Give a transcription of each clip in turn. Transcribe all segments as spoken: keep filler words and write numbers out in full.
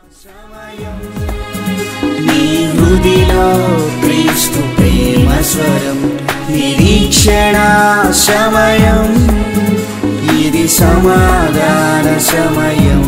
నీ హృదిలో క్రీస్తు ప్రేమ స్వరం నిరీక్షణ సమయం, ఇది సమాధాన సమయం.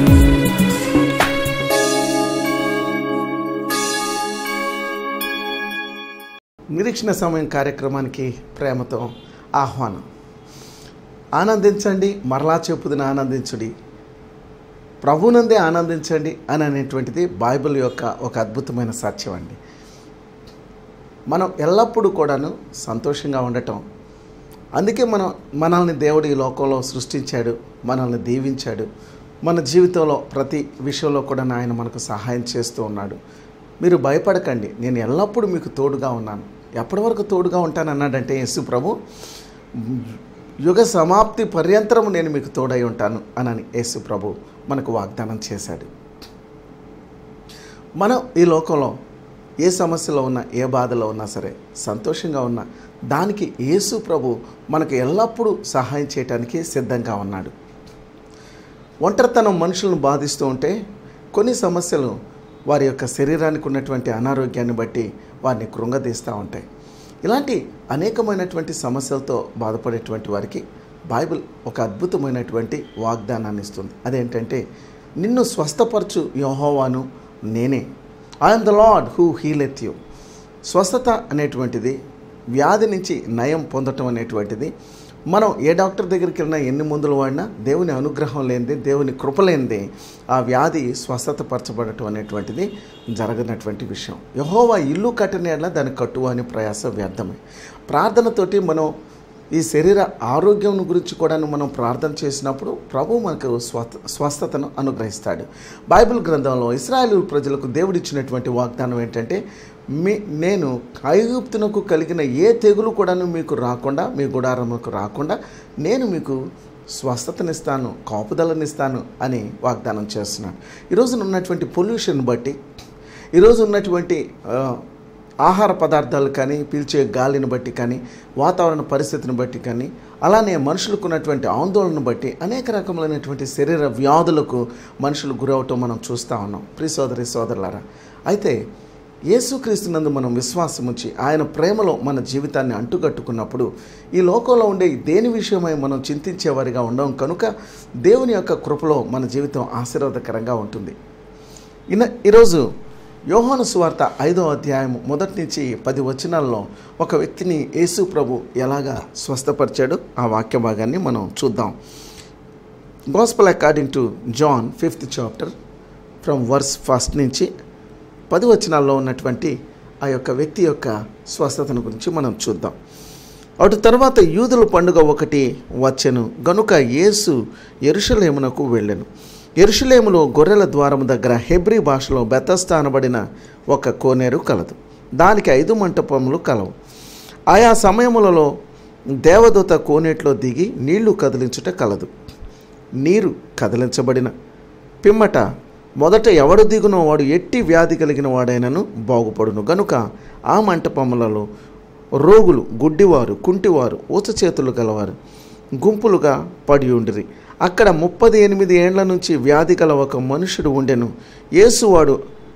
నిరీక్షణ సమయం కార్యక్రమానికి ప్రేమతో ఆహ్వానం. ఆనందించండి, మరలా చెప్పుదని ఆనందించుడి, ప్రభునందే ఆనందించండి అని అనేటువంటిది బైబిల్ యొక్క ఒక అద్భుతమైన సత్యం అండి. మనం ఎల్లప్పుడూ కూడాను సంతోషంగా ఉండటం, అందుకే మనం మనల్ని దేవుడు ఈ లోకంలో సృష్టించాడు, మనల్ని దీవించాడు. మన జీవితంలో ప్రతి విషయంలో కూడా ఆయన మనకు సహాయం చేస్తూ ఉన్నాడు. మీరు భయపడకండి, నేను ఎల్లప్పుడూ మీకు తోడుగా ఉన్నాను. ఎప్పటి వరకు తోడుగా ఉంటానన్నాడంటే యేసు ప్రభు, యుగ సమాప్తి పర్యంతరము నేను మీకు తోడై ఉంటాను అని యేసు ప్రభు మనకు వాగ్దానం చేశాడు. మనం ఈ లోకంలో ఏ సమస్యలో ఉన్నా, ఏ బాధలో ఉన్నా సరే, సంతోషంగా ఉన్నా, దానికి యేసు ప్రభు మనకు ఎల్లప్పుడూ సహాయం చేయడానికి సిద్ధంగా ఉన్నాడు. ఒంటరితనం మనుషులను బాధిస్తూ ఉంటే కొన్ని సమస్యలు వారి యొక్క శరీరానికి ఉన్నటువంటి అనారోగ్యాన్ని బట్టి వారిని కృంగదీస్తూ ఉంటాయి. ఇలాంటి అనేకమైనటువంటి సమస్యలతో బాధపడేటువంటి వారికి బైబిల్ ఒక అద్భుతమైనటువంటి వాగ్దానాన్ని ఇస్తుంది. అదేంటంటే, నిన్ను స్వస్థపరచు యెహోవాను నేనే, I am the lord who healeth you. స్వస్థత అనేటువంటిది, వ్యాధి నుంచి నయం పొందటం అనేటువంటిది, మనం ఏ డాక్టర్ దగ్గరికి వెళ్ళినా, ఎన్ని మందులు వాడినా దేవుని అనుగ్రహం లేనిది, దేవుని కృప లేనిది ఆ వ్యాధి స్వస్థత పరచబడటం అనేటువంటిది జరగనటువంటి విషయం. యెహోవా ఇల్లు కట్టనేలా దాన్ని కట్టువ అని ప్రయాస వ్యర్థమే. ప్రార్థనతోటి మనం ఈ శరీర ఆరోగ్యం గురించి కూడా మనం ప్రార్థన చేసినప్పుడు ప్రభు మనకు స్వస్థ స్వస్థతను అనుగ్రహిస్తాడు. బైబిల్ గ్రంథంలో ఇశ్రాయేలు ప్రజలకు దేవుడిచ్చినటువంటి వాగ్దానం ఏంటంటే, మీ నేను ఐగుప్తునకు కలిగిన ఏ తెగులు కూడాను మీకు రాకుండా, మీ గుడారముకు రాకుండా నేను మీకు స్వస్థతనిస్తాను, కాపుదలనిస్తాను అని వాగ్దానం చేస్తున్నాను. ఈరోజు ఉన్నటువంటి పొల్యూషన్ బట్టి, ఈరోజు ఉన్నటువంటి ఆహార పదార్థాలు కానీ, పీల్చే గాలిని బట్టి కానీ, వాతావరణ పరిస్థితిని బట్టి కానీ, అలానే మనుషులకు ఉన్నటువంటి ఆందోళనను బట్టి అనేక రకములైనటువంటి శరీర వ్యాధులకు మనుషులు గురవటం మనం చూస్తూ ఉన్నాం. ప్రియ సోదరి సోదరులారా, అయితే యేసుక్రీస్తునందు మనం విశ్వాసం ఉంచి ఆయన ప్రేమలో మన జీవితాన్ని అంటుకట్టుకున్నప్పుడు ఈ లోకంలో ఉండే దేని విషయమై మనం చింతించేవారిగా ఉండం కనుక దేవుని యొక్క కృపలో మన జీవితం ఆశీర్వాదకరంగా ఉంటుంది. ఇన్న ఈరోజు యోహాను సువార్త ఐదో అధ్యాయం మొదటి నుంచి పది వచనాల్లో ఒక వ్యక్తిని యేసు ప్రభు ఎలాగా స్వస్థపరిచాడో ఆ వాక్య భాగాన్ని మనం చూద్దాం. Gospel according to John fifth chapter from verse first నుంచి పది వచనాల్లో ఉన్నటువంటి ఆ యొక్క వ్యక్తి యొక్క స్వస్థతను గురించి మనం చూద్దాం. అటు తర్వాత యూదుల పండుగ ఒకటి వచ్చెను గనుక యేసు యెరూషలేమునకు వెళ్ళెను. యెరూషలేములో గొర్రెల ద్వారము దగ్గర హెబ్రీ భాషలో బెతస్దా అనబడిన ఒక కోనేరు కలదు. దానికి ఐదు మంటపములు కలవు. ఆయా సమయములలో దేవదూత కోనేటిలో దిగి నీళ్లు కదిలించుట కలదు. నీరు కదిలించబడిన పిమ్మట మొదట ఎవడు దిగునో వాడు ఎట్టి వ్యాధి కలిగిన వాడైనను బాగుపడును. గనుక ఆ మంటపములలో రోగులు, గుడ్డివారు, కుంటివారు, ఊచ చేతులు గలవారు గుంపులుగా పడి ఉండిరి. అక్కడ ముప్పది ఎనిమిది ఏండ్ల నుంచి వ్యాధి గల ఒక మనుషుడు ఉండెను. యేసు వాడు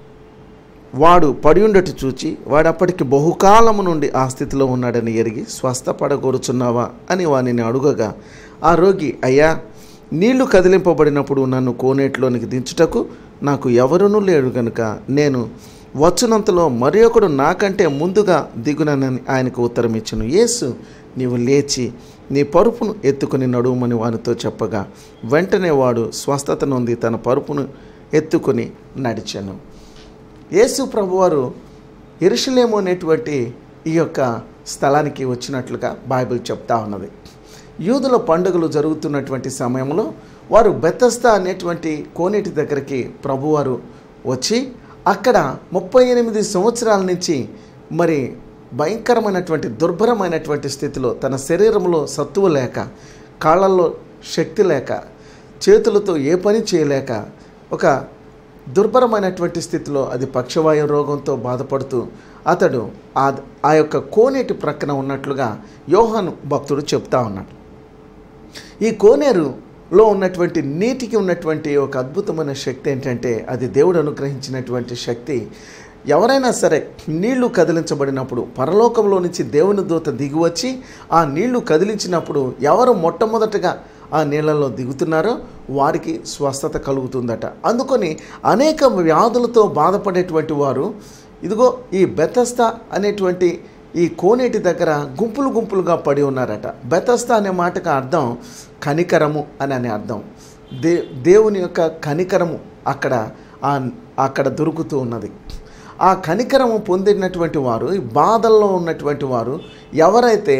వాడు పడి ఉండటి చూచి వాడప్పటికి బహుకాలము నుండి ఆ స్థితిలో ఉన్నాడని ఎరిగి, స్వస్థపడగోరుచున్నావా అని వానిని అడుగగా, ఆ రోగి, అయ్యా, నీళ్లు కదిలింపబడినప్పుడు నన్ను కోనేటిలోనికి దించుటకు నాకు ఎవరునూ లేరు గనుక నేను వచ్చునంతలో మరి ఒకడు నాకంటే ముందుగా దిగునని ఆయనకు ఉత్తరం ఇచ్చెను. యేసు, నీవు లేచి నీ పరుపును ఎత్తుకుని నడుమని వానితో చెప్పగా వెంటనే వాడు స్వస్థత నొంది తన పరుపును ఎత్తుకుని నడిచెను. యేసు ప్రభువారు యెరూషలేము అనేటువంటి ఈ యొక్క స్థలానికి వచ్చినట్లుగా బైబిల్ చెప్తా ఉన్నది. యూదుల పండుగలు జరుగుతున్నటువంటి సమయంలో వారు బెతస్దా అనేటువంటి కోనేటి దగ్గరికి ప్రభువారు వచ్చి అక్కడ ముప్పై ఎనిమిది సంవత్సరాల నుంచి మరి భయంకరమైనటువంటి దుర్భరమైనటువంటి స్థితిలో తన శరీరంలో సత్తువ లేక, కాళ్ళల్లో శక్తి లేక, చేతులతో ఏ పని చేయలేక ఒక దుర్భరమైనటువంటి స్థితిలో, అది పక్షవాయు రోగంతో బాధపడుతూ అతడు ఆ ఆ యొక్క కోనేటి ప్రక్కన ఉన్నట్లుగా యోహాను భక్తుడు చెప్తా ఉన్నాడు. ఈ కోనేరు లో ఉన్నటువంటి నీటికి ఉన్నటువంటి ఒక అద్భుతమైన శక్తి ఏంటంటే అది దేవుడు అనుగ్రహించినటువంటి శక్తి. ఎవరైనా సరే నీళ్లు కదిలించబడినప్పుడు పరలోకంలో నుంచి దేవుని దూత దిగివచ్చి ఆ నీళ్లు కదిలించినప్పుడు ఎవరు మొట్టమొదటగా ఆ నీళ్ళలో దిగుతున్నారో వారికి స్వస్థత కలుగుతుందట. అందుకని అనేక వ్యాధులతో బాధపడేటువంటి వారు ఇదిగో ఈ బెతస్దా అనేటువంటి ఈ కోనేటి దగ్గర గుంపులు గుంపులుగా పడి ఉన్నారట. బెతస్దా అనే మాటకు అర్థం కనికరము అని అనే అర్థం. దే దేవుని యొక్క కనికరము అక్కడ అక్కడ దొరుకుతూ ఉన్నది. ఆ కనికరము పొందినటువంటి వారు, ఈ బాధల్లో ఉన్నటువంటి వారు ఎవరైతే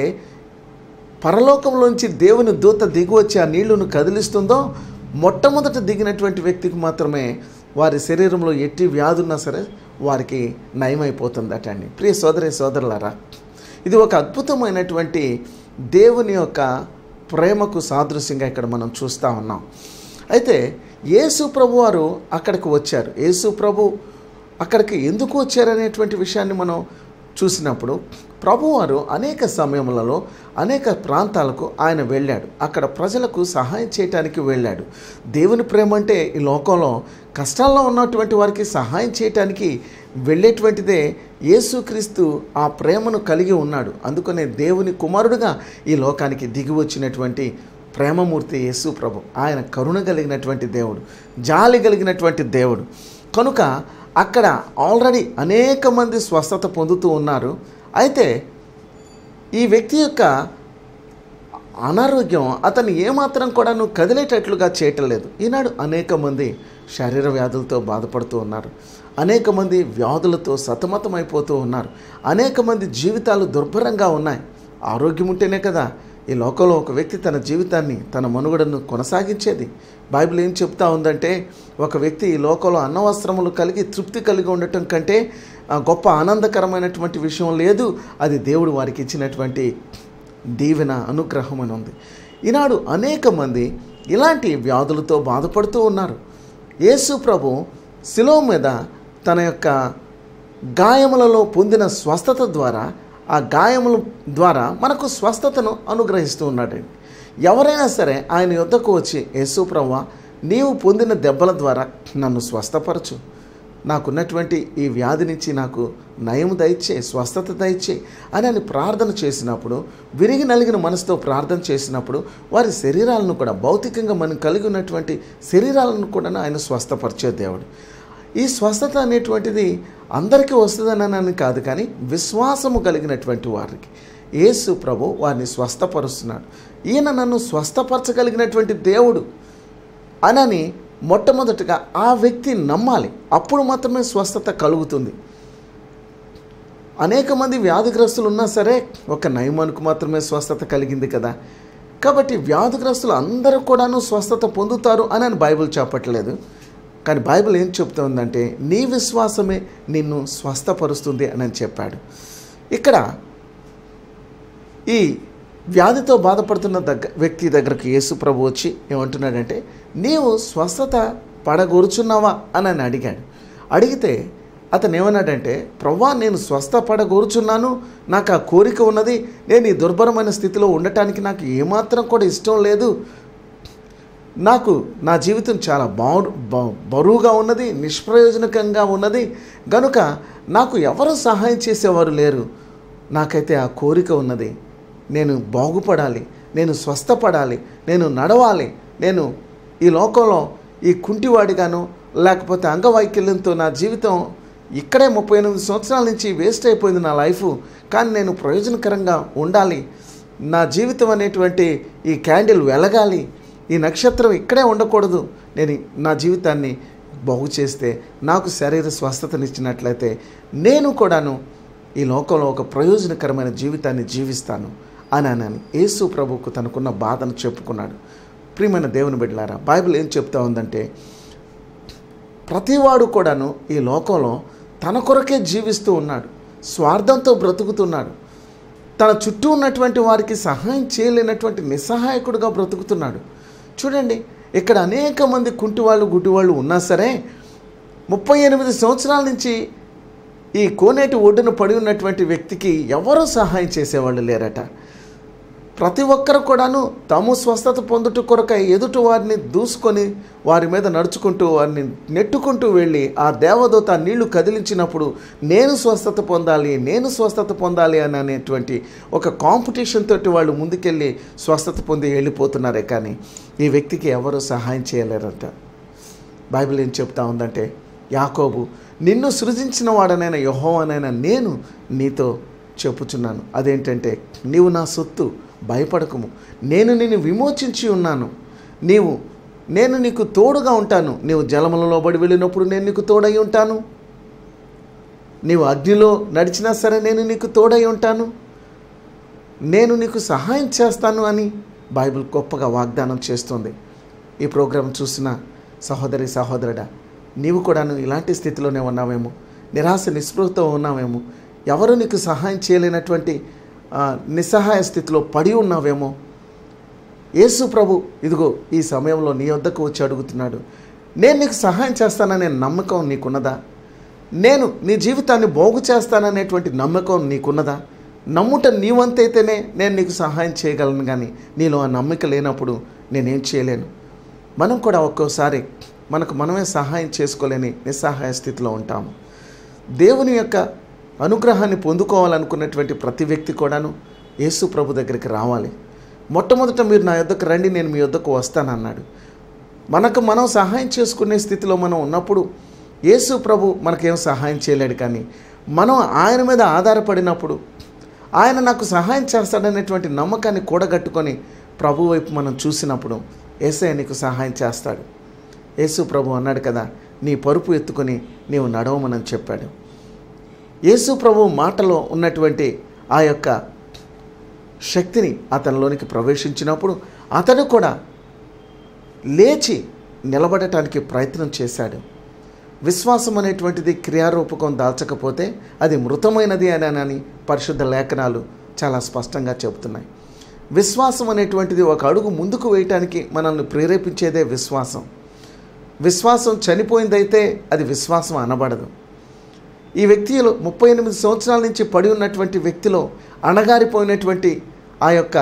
పరలోకంలోంచి దేవుని దూత దిగివచ్చి ఆ నీళ్లను కదిలిస్తుందో మొట్టమొదట దిగినటువంటి వ్యక్తికి మాత్రమే వారి శరీరంలో ఎట్టి వ్యాధి ఉన్నా సరే వారికి నయమైపోతుందట అండి. ప్రియ సోదరి సోదరులారా, ఇది ఒక అద్భుతమైనటువంటి దేవుని యొక్క ప్రేమకు సాదృశ్యంగా ఇక్కడ మనం చూస్తూ ఉన్నాం. అయితే యేసు ప్రభు వారు అక్కడికి వచ్చారు. యేసు ప్రభు అక్కడికి ఎందుకు వచ్చారనేటువంటి విషయాన్ని మనం చూసినప్పుడు ప్రభువారు అనేక సమయములలో అనేక ప్రాంతాలకు ఆయన వెళ్ళాడు. అక్కడ ప్రజలకు సహాయం చేయటానికి వెళ్ళాడు. దేవుని ప్రేమ అంటే ఈ లోకంలో కష్టాల్లో ఉన్నటువంటి వారికి సహాయం చేయటానికి వెళ్ళేటువంటిదే. యేసుక్రీస్తు ఆ ప్రేమను కలిగి ఉన్నాడు. అందుకనే దేవుని కుమారుడుగా ఈ లోకానికి దిగి వచ్చినటువంటి ప్రేమమూర్తి యేసు ప్రభు. ఆయన కరుణ కలిగినటువంటి దేవుడు, జాలి కలిగినటువంటి దేవుడు. కనుక అక్కడ ఆల్రెడీ అనేక మంది స్వస్థత పొందుతూ ఉన్నారు. అయితే ఈ వ్యక్తి యొక్క అనారోగ్యం అతను ఏమాత్రం కూడా నువ్వు కదిలేటట్లుగా చేయటం లేదు. ఈనాడు అనేక మంది శరీర వ్యాధులతో బాధపడుతూ ఉన్నారు. అనేక మంది వ్యాధులతో సతమతమైపోతూ ఉన్నారు. అనేక మంది జీవితాలు దుర్భరంగా ఉన్నాయి. ఆరోగ్యం ఉంటేనే కదా ఈ లోకంలో ఒక వ్యక్తి తన జీవితాన్ని, తన మనుగడను కొనసాగించేది. బైబిల్ ఏం చెప్తా ఉందంటే, ఒక వ్యక్తి ఈ లోకంలో అన్నవస్త్రములు కలిగి తృప్తి కలిగి ఉండటం కంటే గొప్ప ఆనందకరమైనటువంటి విషయం లేదు. అది దేవుడు వారికి ఇచ్చినటువంటి దీవెన, అనుగ్రహం అని ఉంది. ఈనాడు అనేక మంది ఇలాంటి వ్యాధులతో బాధపడుతూ ఉన్నారు. యేసు ప్రభు శిలువ మీద తన యొక్క గాయములలో పొందిన స్వస్థత ద్వారా, ఆ గాయముల ద్వారా మనకు స్వస్థతను అనుగ్రహిస్తూ ఉన్నాడండి. ఎవరైనా సరే ఆయన యొద్దకు వచ్చి, యేసు ప్రభువా, నీవు పొందిన దెబ్బల ద్వారా నన్ను స్వస్థపరచు, నాకున్నటువంటి ఈ వ్యాధి నుంచి నాకు నయము దయచే, స్వస్థత దయచే అని అని ప్రార్థన చేసినప్పుడు, విరిగి నలిగిన మనసుతో ప్రార్థన చేసినప్పుడు వారి శరీరాలను కూడా, భౌతికంగా మనం కలిగి ఉన్నటువంటి శరీరాలను కూడా ఆయన స్వస్థపరిచే దేవుడు. ఈ స్వస్థత అనేటువంటిది అందరికీ వస్తుందనని కాదు, కానీ విశ్వాసము కలిగినటువంటి వారికి యేసు ప్రభు వారిని స్వస్థపరుస్తున్నాడు. ఈయన నన్ను స్వస్థపరచగలిగినటువంటి దేవుడు అనని మొట్టమొదటిగా ఆ వ్యక్తి నమ్మాలి. అప్పుడు మాత్రమే స్వస్థత కలుగుతుంది. అనేక మంది వ్యాధిగ్రస్తులు ఉన్నా సరే ఒక నయమానికి మాత్రమే స్వస్థత కలిగింది కదా. కాబట్టి వ్యాధిగ్రస్తులు అందరూ కూడాను స్వస్థత పొందుతారు అని బైబిల్ చెప్పట్లేదు. కానీ బైబిల్ ఏం చెప్తుందంటే, నీ విశ్వాసమే నిన్ను స్వస్థపరుస్తుంది అని చెప్పాడు. ఇక్కడ ఈ వ్యాధితో బాధపడుతున్న దగ్గర వ్యక్తి దగ్గరకు యేసు ప్రభు వచ్చి ఏమంటున్నాడంటే, నీవు స్వస్థత పడగోరుచున్నావా అని అని అడిగాడు. అడిగితే అతను ఏమన్నాడంటే, ప్రభువా, నేను స్వస్థపడగోరుచున్నాను, నాకు ఆ కోరిక ఉన్నది, నేను ఈ దుర్భరమైన స్థితిలో ఉండటానికి నాకు ఏమాత్రం కూడా ఇష్టం లేదు, నాకు నా జీవితం చాలా బారు బరువుగా ఉన్నది, నిష్ప్రయోజనకంగా ఉన్నది, గనుక నాకు ఎవరు సహాయం చేసేవారు లేరు, నాకైతే ఆ కోరిక ఉన్నది, నేను బాగుపడాలి, నేను స్వస్థపడాలి, నేను నడవాలి, నేను ఈ లోకంలో ఈ కుంటివాడిగాను లేకపోతే అంగవైకల్యంతో నా జీవితం ఇక్కడే ముప్పై ఎనిమిది సంవత్సరాల నుంచి వేస్ట్ అయిపోయింది నా లైఫ్, కానీ నేను ప్రయోజనకరంగా ఉండాలి, నా జీవితం అనేటువంటి ఈ క్యాండిల్ వెలగాలి, ఈ నక్షత్రం ఇక్కడే ఉండకూడదు, నేను నా జీవితాన్ని బాగు చేస్తే నాకు శరీర స్వస్థతనిచ్చినట్లయితే నేను కూడాను ఈ లోకంలో ఒక ప్రయోజనకరమైన జీవితాన్ని జీవిస్తాను అని అని యేసు ప్రభువుకు తనకున్న బాధను చెప్పుకున్నాడు. ప్రియమైన దేవుని బిడ్డలారా, బైబిల్ ఏం చెప్తా ఉందంటే, ప్రతివాడు కూడాను ఈ లోకంలో తన కొరకే జీవిస్తూ ఉన్నాడు, స్వార్థంతో బ్రతుకుతున్నాడు, తన చుట్టూ ఉన్నటువంటి వారికి సహాయం చేయలేనటువంటి నిస్సహాయకుడుగా బ్రతుకుతున్నాడు. చూడండి, ఇక్కడ అనేక మంది కుంటివాళ్ళు గుడ్డివాళ్ళు ఉన్నా సరే ముప్పై ఎనిమిది సంవత్సరాల నుంచి ఈ కోనేటి ఒడ్డున పడి ఉన్నటువంటి వ్యక్తికి ఎవరూ సహాయం చేసేవాళ్ళు లేరట. ప్రతి ఒక్కరు కూడాను తాము స్వస్థత పొందుట కొరకై ఎదుటి వారిని దూసుకొని వారి మీద నడుచుకుంటూ వారిని నెట్టుకుంటూ వెళ్ళి ఆ దేవదూత నీళ్లు కదిలించినప్పుడు నేను స్వస్థత పొందాలి నేను స్వస్థత పొందాలి అని అనేటువంటి ఒక కాంపిటీషన్ తోటి వాళ్ళు ముందుకెళ్ళి స్వస్థత పొంది వెళ్ళిపోతున్నారే కానీ ఈ వ్యక్తికి ఎవరు సహాయం చేయలేరంట. బైబిల్ ఏం చెప్తా ఉందంటే, యాకోబు నిన్ను సృజించిన వాడనైనా యెహోవానైనా నేను నీతో చెప్పుచున్నాను, అదేంటంటే నీవు నా సొత్తు, భయపడకము, నేను నిన్ను విమోచించి ఉన్నాను, నీవు నేను నీకు తోడుగా ఉంటాను, నీవు జలములలో బడి వెళ్ళినప్పుడు నేను నీకు తోడై ఉంటాను, నీవు అగ్నిలో నడిచినా సరే నేను నీకు తోడై ఉంటాను, నేను నీకు సహాయం చేస్తాను అని బైబిల్ గొప్పగా వాగ్దానం చేస్తుంది. ఈ ప్రోగ్రాం చూసిన సహోదరి సహోదరుడా, నీవు కూడాను ఇలాంటి స్థితిలోనే ఉన్నావేమో, నిరాశ నిస్పృహతో ఉన్నావేమో, ఎవరు నీకు సహాయం చేయలేనటువంటి నిస్సహాయ స్థితిలో పడి ఉన్నావేమో. యేసు ప్రభు ఇదిగో ఈ సమయంలో నీ వద్దకు వచ్చి అడుగుతున్నాడు, నేను నీకు సహాయం చేస్తాననే నమ్మకం నీకున్నదా? నేను నీ జీవితాన్ని బాగు చేస్తాననేటువంటి నమ్మకం నీకున్నదా? నమ్ముట నీవంతైతేనే నేను నీకు సహాయం చేయగలను, కానీ నీలో ఆ నమ్మకం లేనప్పుడు నేనేం చేయలేను. మనం కూడా ఒక్కోసారి మనకు మనమే సహాయం చేసుకోలేని నిస్సహాయ స్థితిలో ఉంటాము. దేవుని యొక్క అనుగ్రహాన్ని పొందుకోవాలనుకున్నటువంటి ప్రతి వ్యక్తి కూడాను యేసు ప్రభు దగ్గరికి రావాలి. మొట్టమొదట మీరు నా యొద్దకు రండి, నేను మీ యొద్దకు వస్తానన్నాడు. మనకు మనం సహాయం చేసుకునే స్థితిలో మనం ఉన్నప్పుడు యేసు ప్రభు మనకేం సహాయం చేయలేడు, కానీ మనం ఆయన మీద ఆధారపడినప్పుడు ఆయన నాకు సహాయం చేస్తాడనేటువంటి నమ్మకాన్ని కూడగట్టుకొని ప్రభు వైపు మనం చూసినప్పుడు యేసయ్య నీకు సహాయం చేస్తాడు. యేసు ప్రభు అన్నాడు కదా, నీ పరుపు ఎత్తుకొని నీవు నడవమని చెప్పాడు. యేసు ప్రభు మాటలో ఉన్నటువంటి ఆ యొక్క శక్తిని అతనిలోనికి ప్రవేశించినప్పుడు అతడు కూడా లేచి నిలబడటానికి ప్రయత్నం చేశాడు. విశ్వాసం అనేటువంటిది క్రియారూపకం దాల్చకపోతే అది మృతమైనది అని పరిశుద్ధ లేఖనాలు చాలా స్పష్టంగా చెబుతున్నాయి. విశ్వాసం అనేటువంటిది ఒక అడుగు ముందుకు వేయటానికి మనల్ని ప్రేరేపించేదే విశ్వాసం. విశ్వాసం చనిపోయిందైతే అది విశ్వాసం అనబడదు. ఈ వ్యక్తిలో ముప్పై ఎనిమిది సంవత్సరాల నుంచి పడి ఉన్నటువంటి వ్యక్తిలో అణగారిపోయినటువంటి ఆ యొక్క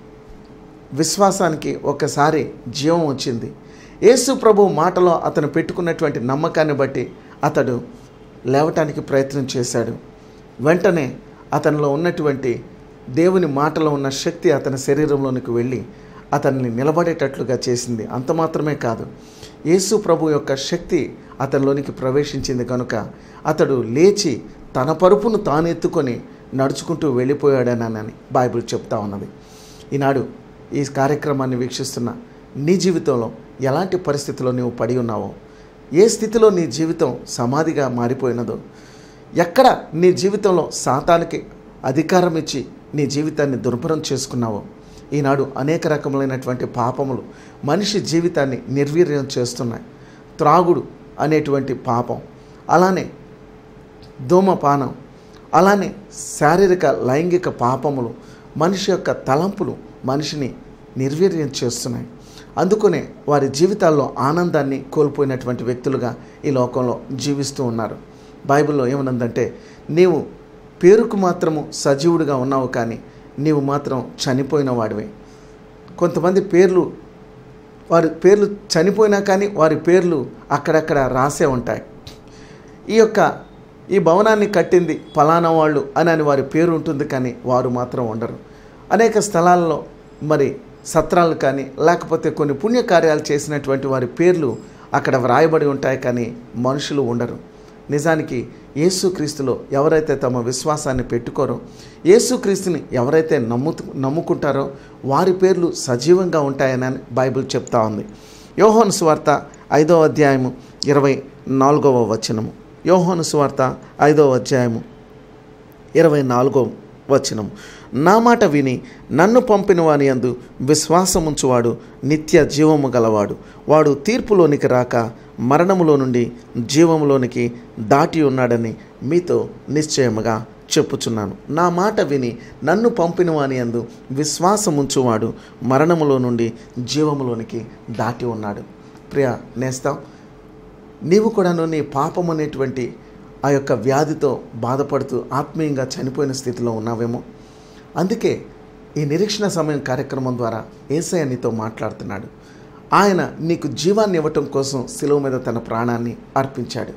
విశ్వాసానికి ఒకసారి జీవం వచ్చింది. యేసు ప్రభు మాటలో అతను పెట్టుకున్నటువంటి నమ్మకాన్ని బట్టి అతడు లేవటానికి ప్రయత్నం చేశాడు. వెంటనే అతనిలో ఉన్నటువంటి దేవుని మాటలో ఉన్న శక్తి అతని శరీరంలోనికి వెళ్ళి అతన్ని నిలబడేటట్లుగా చేసింది. అంత మాత్రమే కాదు, యేసు ప్రభు యొక్క శక్తి అతనిలోనికి ప్రవేశించింది కనుక అతడు లేచి తన పరుపును తాను ఎత్తుకొని నడుచుకుంటూ వెళ్ళిపోయాడనని బైబిల్ చెప్తా ఉన్నది. ఈనాడు ఈ కార్యక్రమాన్ని వీక్షిస్తున్న నీ జీవితంలో ఎలాంటి పరిస్థితిలో నీవు పడి ఉన్నావో, ఏ స్థితిలో నీ జీవితం సమాధిగా మారిపోయినదో, ఎక్కడ నీ జీవితంలో సాతానికి అధికారం ఇచ్చి నీ జీవితాన్ని దుర్భరం చేసుకున్నావో, ఈనాడు అనేక రకములైనటువంటి పాపములు మనిషి జీవితాన్ని నిర్వీర్యం చేస్తున్నాయి. త్రాగుడు అనేటువంటి పాపం, అలానే ధూమపానం, అలానే శారీరక లైంగిక పాపములు మనిషి యొక్క తలంపులు మనిషిని నిర్వీర్యం చేస్తున్నాయి. అందుకనే వారి జీవితాల్లో ఆనందాన్ని కోల్పోయినటువంటి వ్యక్తులుగా ఈ లోకంలో జీవిస్తూ ఉన్నారు. బైబిల్లో ఏమనుందంటే, నీవు పేరుకు మాత్రము సజీవుడిగా ఉన్నావు, కానీ నీవు మాత్రం చనిపోయిన వాడివే. కొంతమంది పేర్లు వారి పేర్లు చనిపోయినా కానీ వారి పేర్లు అక్కడక్కడ రాసే ఉంటాయి. ఈ యొక్క ఈ భవనాన్ని కట్టింది ఫలానా వాళ్ళు అని అని వారి పేరు ఉంటుంది, కానీ వారు మాత్రం ఉండరు. అనేక స్థలాల్లో మరి సత్రాలు కానీ లేకపోతే కొన్ని పుణ్యకార్యాలు చేసినటువంటి వారి పేర్లు అక్కడ వ్రాయబడి ఉంటాయి, కానీ మనుషులు ఉండరు. నిజానికి యేసుక్రీస్తులో ఎవరైతే తమ విశ్వాసాన్ని పెట్టుకోరో, యేసుక్రీస్తుని ఎవరైతే నమ్ము నమ్ముకుంటారో వారి పేర్లు సజీవంగా ఉంటాయని బైబిల్ చెప్తా ఉంది. యోహాను సువార్త ఐదవ అధ్యాయము ఇరవై నాలుగవ వచనము. యోహాను సువార్త ఐదవ అధ్యాయము ఇరవై నాలుగవ వచనము. నా మాట విని నన్ను పంపిన వాని యందు విశ్వాసముంచువాడు నిత్య జీవము గలవాడు, వాడు తీర్పులోనికి రాక మరణములో నుండి జీవములోనికి దాటి ఉన్నాడని మీతో నిశ్చయముగా చెప్పుచున్నాను. నా మాట విని నన్ను పంపిన వాని యందు విశ్వాసముంచువాడు మరణములో నుండి జీవములోనికి దాటి ఉన్నాడు. ప్రియ నేస్తం, నీవు కూడాను నీ పాపం అనేటువంటి ఆ యొక్క వ్యాధితో బాధపడుతూ ఆత్మీయంగా చనిపోయిన స్థితిలో ఉన్నావేమో. అందుకే ఈ నిరీక్షణ సమయం కార్యక్రమం ద్వారా యేసయ్య నీతో మాట్లాడుతున్నాడు. ఆయన నీకు జీవాన్ని ఇవ్వటం కోసం శిలువ మీద తన ప్రాణాన్ని అర్పించాడు.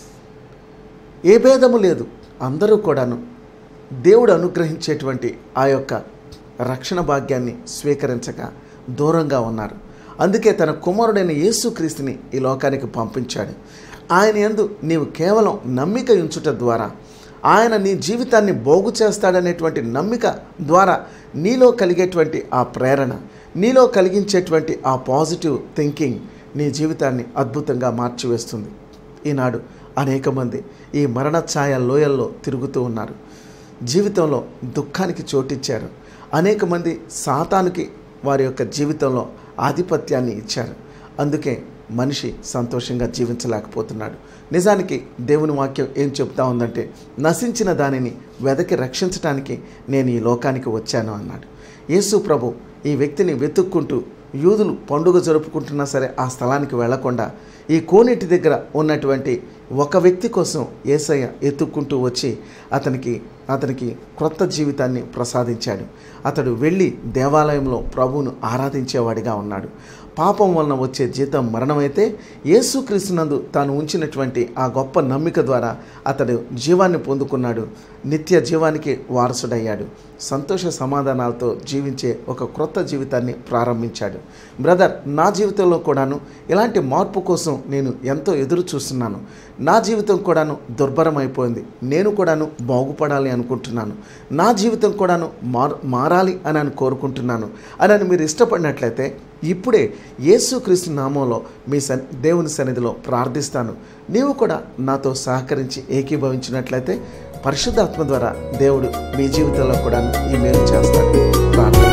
ఏ భేదము లేదు, అందరూ కూడాను దేవుడు అనుగ్రహించేటువంటి ఆ యొక్క రక్షణ భాగ్యాన్ని స్వీకరించక దూరంగా ఉన్నారు. అందుకే తన కుమారుడైన యేసుక్రీస్తుని ఈ లోకానికి పంపించాడు. ఆయన యందు నీవు కేవలం నమ్మిక ఉంచుట ద్వారా, ఆయన నీ జీవితాన్ని బాగు చేస్తాడనేటువంటి నమ్మిక ద్వారా నీలో కలిగేటువంటి ఆ ప్రేరణ, నీలో కలిగించేటువంటి ఆ పాజిటివ్ థింకింగ్ నీ జీవితాన్ని అద్భుతంగా మార్చివేస్తుంది. ఈనాడు అనేక మంది ఈ మరణ ఛాయ లోయల్లో తిరుగుతూ ఉన్నారు. జీవితంలో దుఃఖానికి చోటిచ్చారు. అనేక మంది సాతానుకి వారి యొక్క జీవితంలో ఆధిపత్యాన్ని ఇచ్చారు. అందుకే మనిషి సంతోషంగా జీవించలేకపోతున్నాడు. నిజానికి దేవుని వాక్యం ఏం చెప్తా ఉందంటే, నశించిన దానిని వెదకి రక్షించడానికి నేను ఈ లోకానికి వచ్చాను అన్నాడు. యేసు ప్రభు ఈ వ్యక్తిని వెతుక్కుంటూ యూదులు పండుగ జరుపుకుంటున్నా సరే ఆ స్థలానికి వెళ్లకుండా ఈ కోనేటి దగ్గర ఉన్నటువంటి ఒక వ్యక్తి కోసం యేసయ్య ఎత్తుక్కుంటూ వచ్చి అతనికి అతనికి క్రొత్త జీవితాన్ని ప్రసాదించాడు. అతడు వెళ్ళి దేవాలయంలో ప్రభువును ఆరాధించేవాడిగా ఉన్నాడు. పాపం వలన వచ్చే జీతం మరణమైతే యేసుక్రీస్తునందు తాను ఉంచినటువంటి ఆ గొప్ప నమ్మిక ద్వారా అతడు జీవాన్ని పొందుకున్నాడు. నిత్య జీవానికి వారసుడయ్యాడు. సంతోష సమాధానాలతో జీవించే ఒక క్రొత్త జీవితాన్ని ప్రారంభించాడు. బ్రదర్, నా జీవితంలో కూడాను ఇలాంటి మార్పు కోసం నేను ఎంతో ఎదురు చూస్తున్నాను. నా జీవితం కూడాను దుర్భరం అయిపోయింది. నేను కూడాను బాగుపడాలి అనుకుంటున్నాను. నా జీవితం కూడాను మార్ మారాలి అని అని కోరుకుంటున్నాను అని మీరు ఇష్టపడినట్లయితే ఇప్పుడే యేసుక్రీస్తు నామంలో మీ సన్ దేవుని సన్నిధిలో ప్రార్థిస్తాను. నీవు కూడా నాతో సహకరించి ఏకీభవించినట్లయితే పరిశుద్ధాత్మ ద్వారా దేవుడు మీ జీవితంలో కూడా ఈ మేలు చేస్తాడు. ప్రార్థన.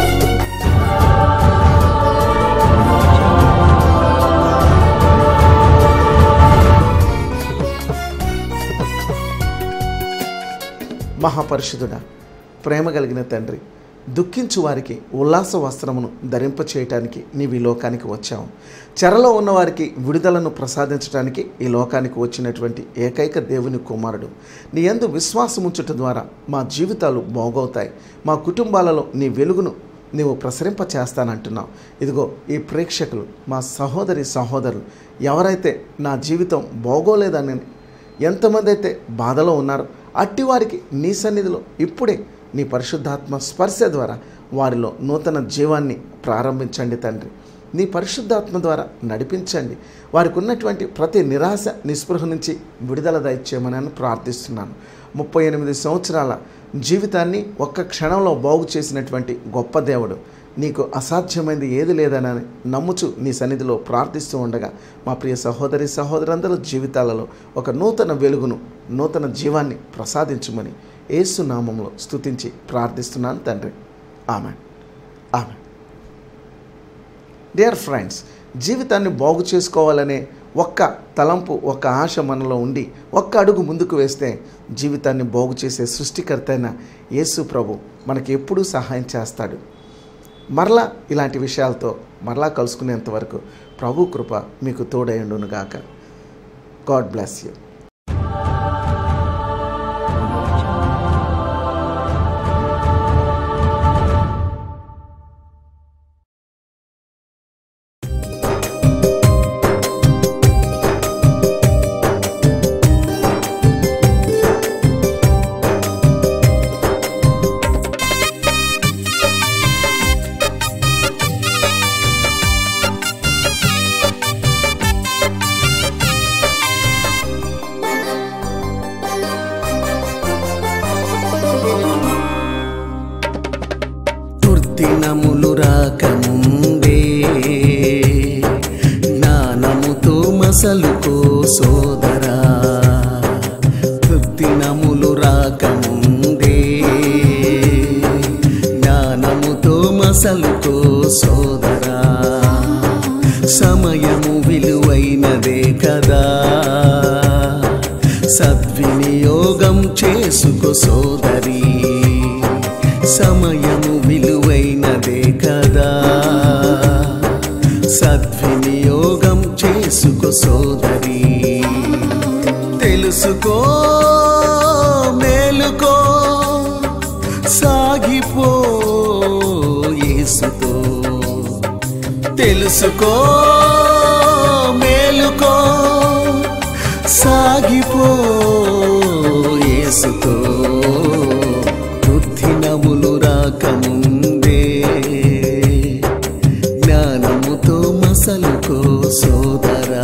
మహాపరిశుద్ధుడా, ప్రేమ కలిగిన తండ్రి, దుఃఖించు వారికి ఉల్లాస వస్త్రమును ధరింపచేయటానికి నీవు ఈ లోకానికి వచ్చావు. చెరలో ఉన్నవారికి విడుదలను ప్రసాదించడానికి ఈ లోకానికి వచ్చినటువంటి ఏకైక దేవుని కుమారుడు. నీ యందు విశ్వాసముంచుట ద్వారా మా జీవితాలు బాగవుతాయి. మా కుటుంబాలలో నీ వెలుగును నీవు ప్రసరింప చేస్తానంటున్నావు. ఇదిగో ఈ ప్రేక్షకులు, మా సహోదరి సహోదరులు ఎవరైతే నా జీవితం బాగోలేదని ఎంతమంది అయితే బాధలో ఉన్నారో అట్టివారికి నీ సన్నిధిలో ఇప్పుడే నీ పరిశుద్ధాత్మ స్పర్శ ద్వారా వారిలో నూతన జీవాన్ని ప్రారంభించండి తండ్రి. నీ పరిశుద్ధాత్మ ద్వారా నడిపించండి. వారికి ఉన్నటువంటి ప్రతి నిరాశ నిస్పృహ నుంచి విడుదల దయచేయమని ప్రార్థిస్తున్నాను. ముప్పై ఎనిమిది సంవత్సరాల జీవితాన్ని ఒక్క క్షణంలో బాగు చేసినటువంటి గొప్ప దేవుడు, నీకు అసాధ్యమైంది ఏది లేదని నమ్ముచు నీ సన్నిధిలో ప్రార్థిస్తూ ఉండగా మా ప్రియ సహోదరి సహోదరులందరూ జీవితాలలో ఒక నూతన వెలుగును, నూతన జీవాన్ని ప్రసాదించుమని యేసు నామంలో స్తుతించి ప్రార్థిస్తున్నాను తండ్రి. ఆమెన్. ఆమెన్. డియర్ ఫ్రెండ్స్, జీవితాన్ని బాగు చేసుకోవాలనే ఒక్క తలంపు, ఒక్క ఆశ మనలో ఉండి ఒక్క అడుగు ముందుకు వేస్తే జీవితాన్ని బాగు చేసే సృష్టికర్త అయిన యేసు ప్రభు మనకి ఎప్పుడూ సహాయం చేస్తాడు. మరలా ఇలాంటి విషయాలతో మరలా కలుసుకునేంత వరకు ప్రభు కృప మీకు తోడైండును గాక. God bless you. దినములు రాకముందే జ్ఞానముతో మసలుకో సోదరా. దినములు రాకముందే జ్ఞానముతో మసలుకో సోదరా. సమయము విలువైనదే కదా, సద్వినియోగం చేసుకో సోదరి. సమయము విలువైనదే కదా, సద్వినియోగం చేసుకో సోదరి. తెలుసుకో, మేలుకో, సాగిపో తెలుసుకో మేలుకో సాగిపో యేసుతో దుర్దినములు రాకముందే జ్ఞానముతో మసలుకో సోదరా.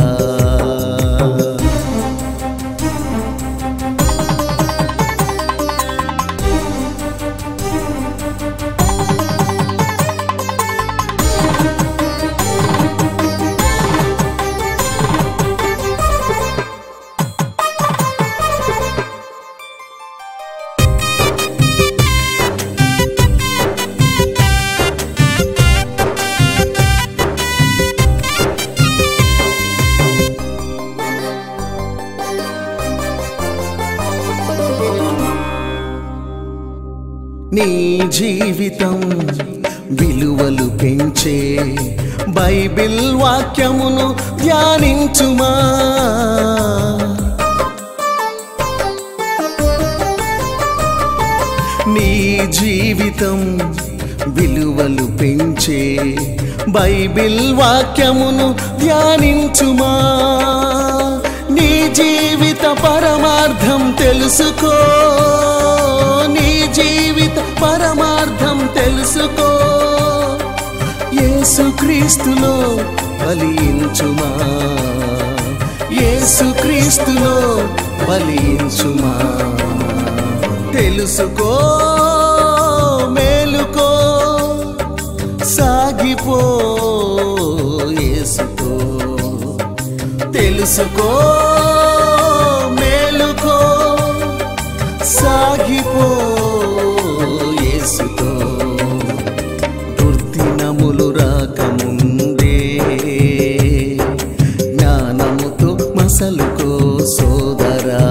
నీ జీవితం విలువలు పెంచే బైబిల్ వాక్యమును ధ్యానించుమా. నీ జీవితం విలువలు పెంచే బైబిల్ వాక్యమును ధ్యానించుమా. నీ జీవిత పరమార్థం తెలుసుకో, నీ జీవిత పరమార్థం తెలుసుకో. యేసుక్రీస్తులో బలించుమా, యేసుక్రీస్తులో బలించుమా. తెలుసుకో మేలుకో సాగిపో యేసుతో. తెలుసుకో మేలుకో సాగిపో యేసుతో. దుర్దినములు రాకముందే జ్ఞానముతో మసలుకో సోదరా.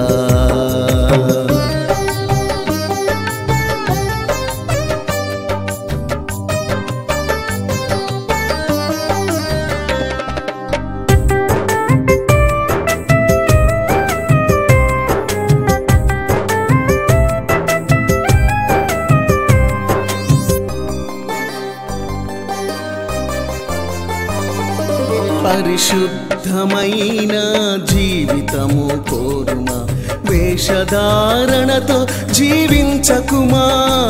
పరిశుద్ధమైన జీవితము కోరుమా, వేషధారణతో జీవించకుమా.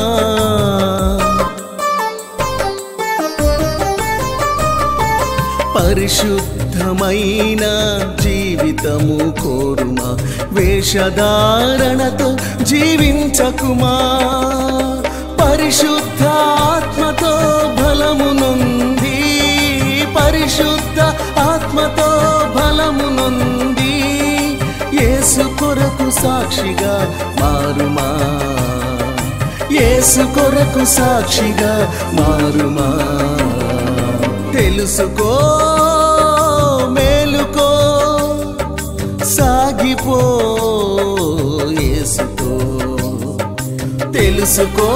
పరిశుద్ధమైన జీవితము కోరుమా, వేషధారణతో జీవించకుమా. పరిశుద్ధాత్మతో బలము నొంది, పరిశుద్ధ ఆత్మతో బలము నొంది యేసు కొరకు సాక్షిగా మారుమా, యేసు కొరకు సాక్షిగా మారుమా. తెలుసుకో మేలుకో సాగిపో యేసుతో. తెలుసుకో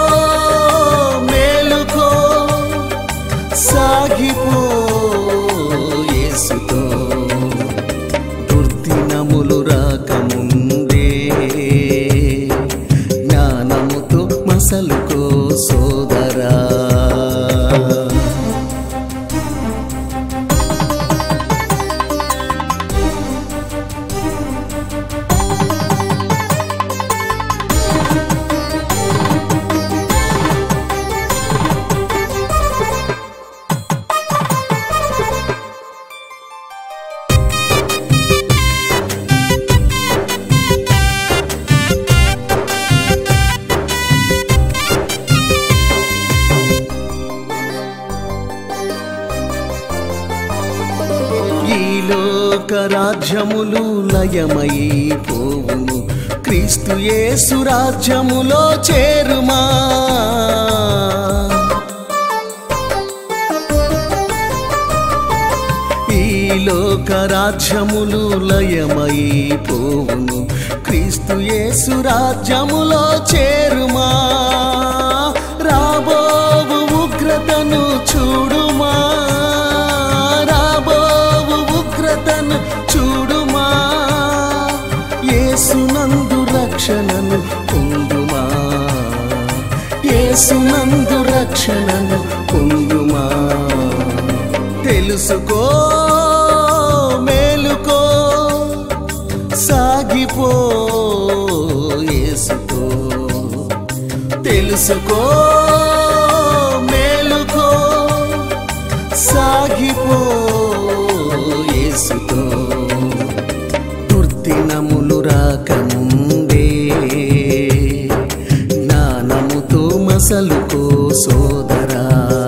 మేలుకో సాగిపో యేసుతో. దుర్దినములు రాకముందే జ్ఞానముతో మసలుకో సోదరా. రాజ్యములు లయమైపోవును, క్రీస్తు యేసు రాజ్యములో చేరుమా. ఈ లోక రాజ్యములు లయమైపోవును, క్రీస్తు యేసు రాజ్యములో చేరుమా. రాబోవు ఉగ్రతను చూడుమా, రాబోవు ఉగ్రతను చూడుమా. యేసునందు రక్షణను పొందుమా, యేసునందు రక్షణను పొందుమా. తెలుసుకో మేలుకో సాగిపో యేసుతో తెలుసుకో మేలుకో సాగిపో యేసుతో దుర్దినములు రాకముందే జ్ఞానముతో మసలుకో సోదరా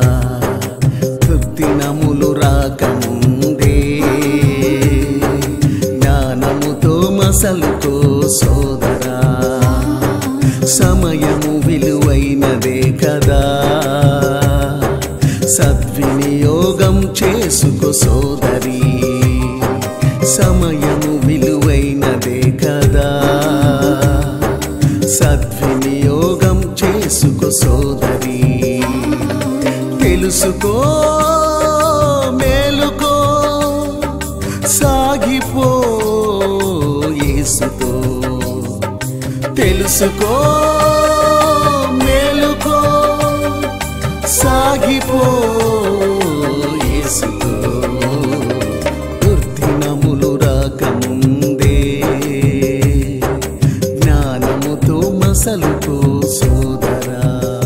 దుర్దినములు రాకముందే జ్ఞానముతో మసలుకో సోదరా సమయము విలువైనదే కదా సద్వినియోగం చేసుకో సోదరి సమయము విలువైనదే కదా సద్వినియోగం చేసుకో సోదరి తెలుసుకో మేలుకో సాగిపో యేసుతో తెలుసుకో మేలుకో సాగిపో యేసుతో దుర్దినములు రాకముందే జ్ఞానముతో మసలుకో సోదరా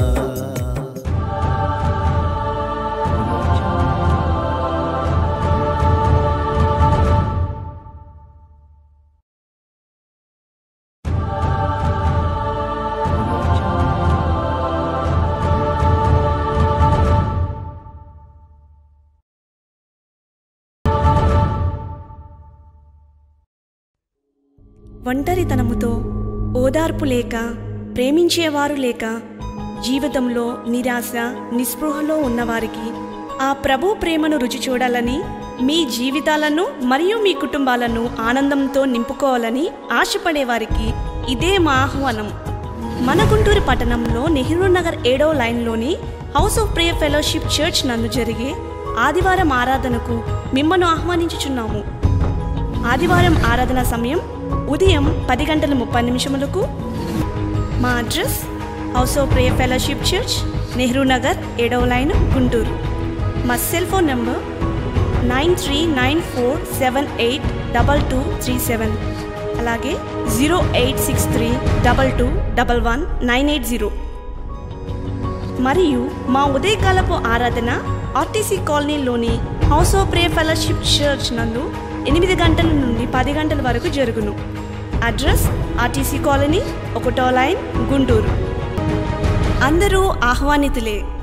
ఒంటరితనముతో ఓదార్పు లేక ప్రేమించేవారు లేక జీవితంలో నిరాశ నిస్పృహలో ఉన్నవారికి ఆ ప్రభు ప్రేమను రుచి చూడాలని మీ జీవితాలను మరియు మీ కుటుంబాలను ఆనందంతో నింపుకోవాలని ఆశపడేవారికి ఇదే మా ఆహ్వానం. మన గుంటూరు పట్టణంలో నెహ్రూ నగర్ ఏడో లైన్లోని house of prayer fellowship church నందు జరిగే ఆదివారం ఆరాధనకు మిమ్మల్ని ఆహ్వానించుచున్నాము. ఆదివారం ఆరాధన సమయం ఉదయం పది గంటల ముప్పై నిమిషములకు. మా address house of prayer fellowship church, Nehru Nagar ఏడవ లైన్, గుంటూరు. మా cell phone number nine three nine four seven eight double two three seven, అలాగే zero eight six three double two double one nine eight zero. మరియు మా ఉదయకాలపు ఆరాధన RTC కాలనీలోని house of prayer fellowship church నందు ఎనిమిది గంటల నుండి పది గంటల వరకు జరుగును. అడ్రస్ ఆర్టీసీ కాలనీ, ఒకటో లైన్, గుంటూరు. అందరూ ఆహ్వానితులే.